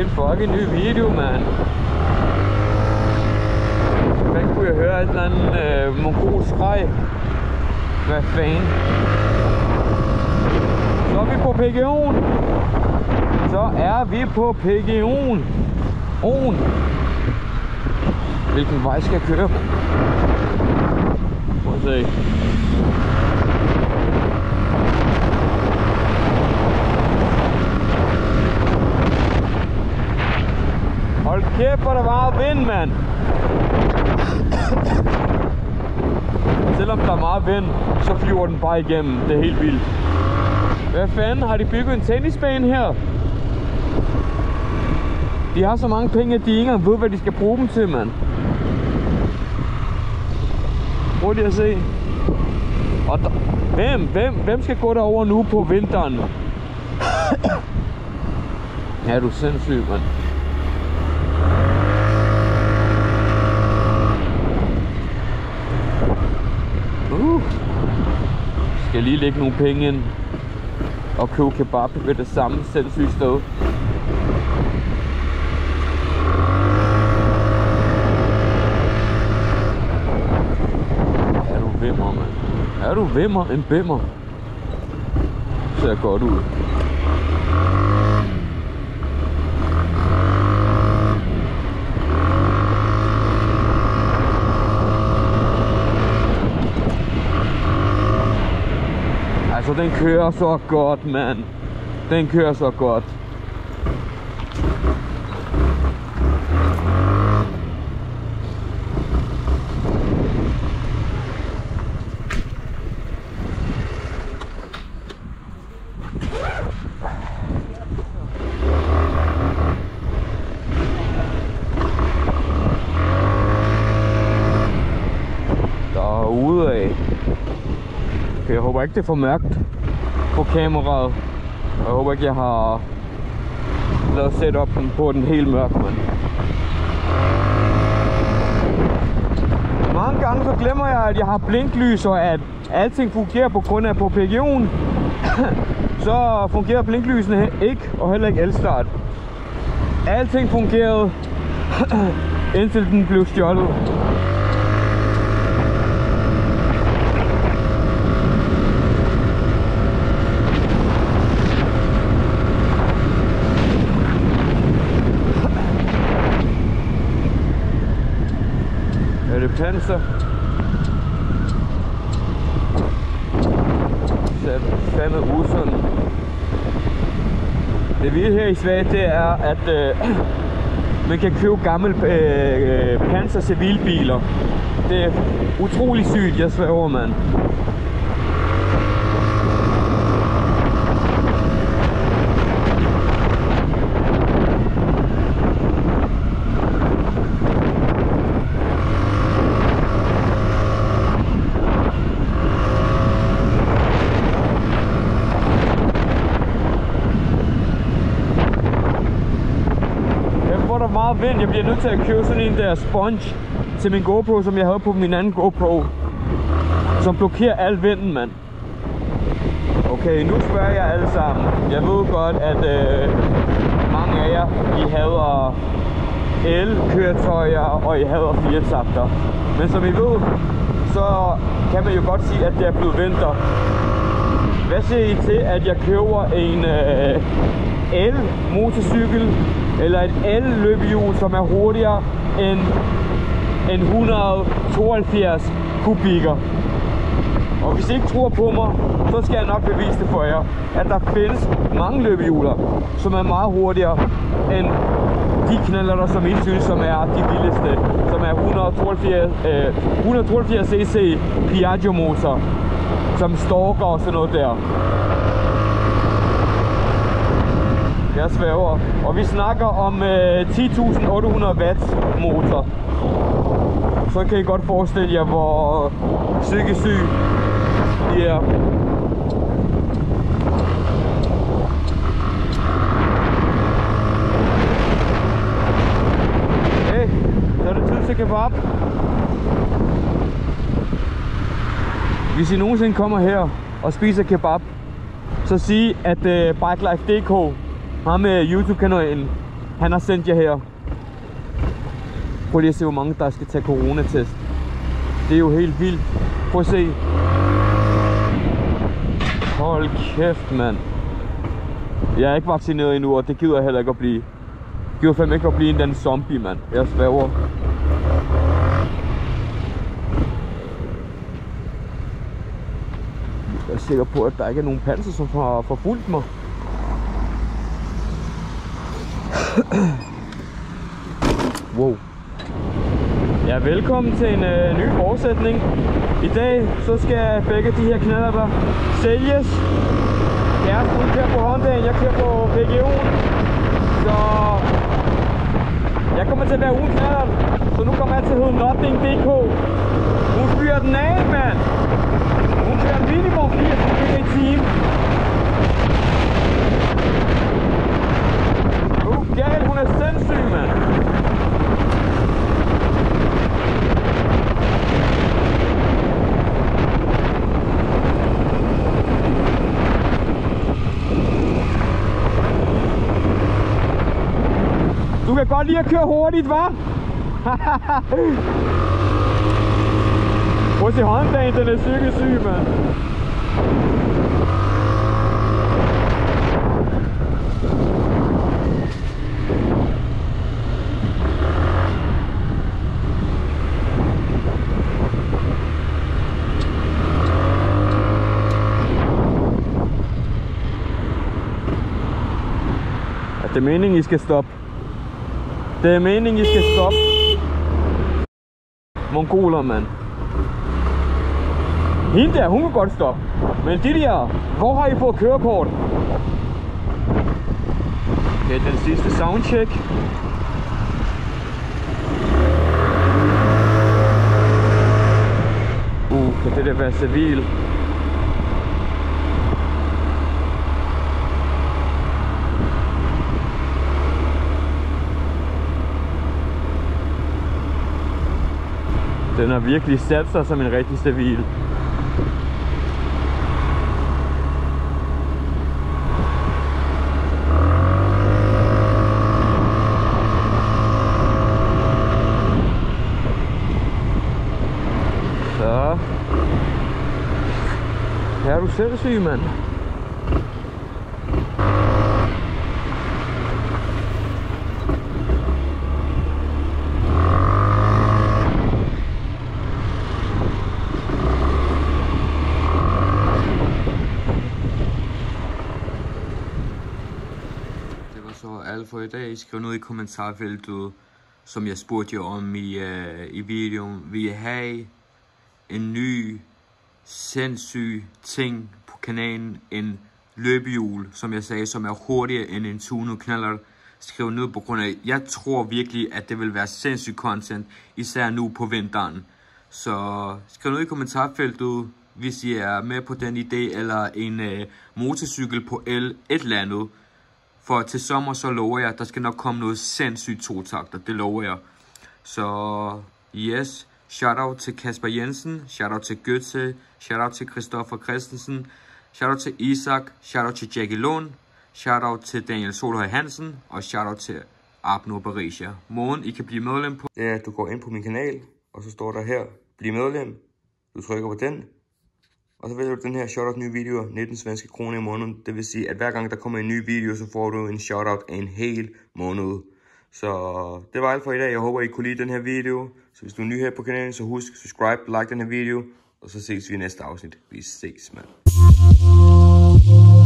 en fucking ny video, mand. Hvad kunne jeg høre? Et eller andet mongolsk grej. Hvad fanden? Så er vi på PGO'en. Så er vi på PGO'en. Hvilken vej skal jeg køre? Prøv at se. Hold kæft, hvor der var vind, mand. Selvom der er meget vind, så flyver den bare igennem. Det er helt vildt. Hvad fanden? Har de bygget en tennisbane her? De har så mange penge, at de ikke engang ved, hvad de skal bruge dem til, mand. Prøv lige at se. Og der... Hvem skal gå derover nu på vinteren? Ja, du er sindssyg, mand. Skal lige lægge nogle penge ind og købe kebab ved det samme sindssyge sted. Er du vimmer, mand? Er du vimmer en bimmer? Ser godt ud. Altså, den kører så godt, mand. Den kører så godt. Derudad. Okay, jeg håber ikke, det er for mørkt på kameraet. Jeg håber ikke, jeg har lavet setupen på den helt mørk, mand. Mange gange så glemmer jeg, at jeg har blinklys, og at alting fungerer på grund af på PGO'en. Så fungerer blinklysene ikke, og heller ikke elstart. Alting fungerede, indtil den blev stjålet. Panser. Så fandme russerne. Det vilde her i Sverige, det er, at man kan købe gamle Panzer civilbiler. Det er utrolig sygt, jeg sværger, mand. Vind. Jeg bliver nødt til at købe sådan en der sponge til min GoPro, som jeg havde på min anden GoPro, som blokerer al vinden, mand. Okay, nu spørger jeg alle sammen. Jeg ved godt, at mange af jer, I hader el-køretøjer, og I hader firetakter. Men som I ved, så kan man jo godt sige, at det er blevet vinter. Hvad siger I til, at jeg køber en el-motorcykel eller et el-løbehjul, som er hurtigere end 172 kubikker? Og hvis I ikke tror på mig, så skal jeg nok bevise det for jer, at der findes mange løbehjuler, som er meget hurtigere end de knallerter, som I synes, som er de vildeste, som er 182 cc Piaggio motor, som Stalker og sådan noget der. Jeg sværger. Og vi snakker om 10.800 watt motor. Så kan I godt forestille jer, hvor psykisk syg de er. Okay, så er det tid til kebab. Hvis I nogensinde kommer her og spiser kebab, så sig, at BikeLife.dk har med YouTube-kanalen Han har sendt jer her. Prøv lige at se, hvor mange der skal tage coronatest. Det er jo helt vildt. Prøv at se. Hold kæft, mand. Jeg er ikke vaccineret endnu, og det gider jeg heller ikke at blive. Jeg gider fandme ikke at blive en den zombie, mand. Jeg svæver. Jeg er sikker på, at der ikke er nogen panser, som har forfulgt mig. Wow. Ja, velkommen til en ny fortsætning. I dag så skal begge de her knallerter der sælges. Kæresten kører på Hondaen, jeg kører på region. Så jeg kommer til at være uden knallert. Så nu kommer jeg til at hedde Nothing.dk. Hun fyrer den af, mand. Hun kører minimum 80 km i timen. Gal, hun er sindssyg, mand. Du kan godt lide at køre hurtigt, hva'? Prøv at se Hondaen, den er psykesyg, mand. Det er meningen, I skal stoppe. Det er meningen, I skal stoppe. Mongoler, mand. Hende der, hun kan godt stoppe. Men de der, hvor har I fået kørekort? Okay, den sidste soundcheck. Kan det der være civil? Den har virkelig sat sig som en rigtig civil. Så. Her er du selv syg, mand. Alt for i dag. Skriv noget i kommentarfeltet, som jeg spurgte jer om i videoen. Vil I have en ny sindssyg ting på kanalen? En løbehjul, som jeg sagde, som er hurtigere end en tunet knallert? Skriv ned på grund af, jeg tror virkelig, at det vil være sindssyg content, især nu på vinteren. Så skriv noget i kommentarfeltet, hvis I er med på den idé, eller en motorcykel på el, et eller andet. For til sommer, så lover jeg, at der skal nok komme noget sindssygt totakter. Det lover jeg. Så yes, shoutout til Kasper Jensen, shoutout til Götze, shoutout til Christoffer Christensen, shoutout til Isak, shoutout til Jackie Lund, shoutout til Daniel Solhøj Hansen, og shoutout til Abno Berisha. Måden I kan blive medlem på, det er, at du går ind på min kanal, og så står der her, bliv medlem. Du trykker på den. Og så vælger du den her shoutout nye video, 19 svenske kroner i måneden. Det vil sige, at hver gang der kommer en ny video, så får du en shoutout af en hel måned. Så det var alt for i dag. Jeg håber, I kunne lide den her video. Så hvis du er ny her på kanalen, så husk, subscribe, like den her video. Og så ses vi i næste afsnit. Vi ses, mand.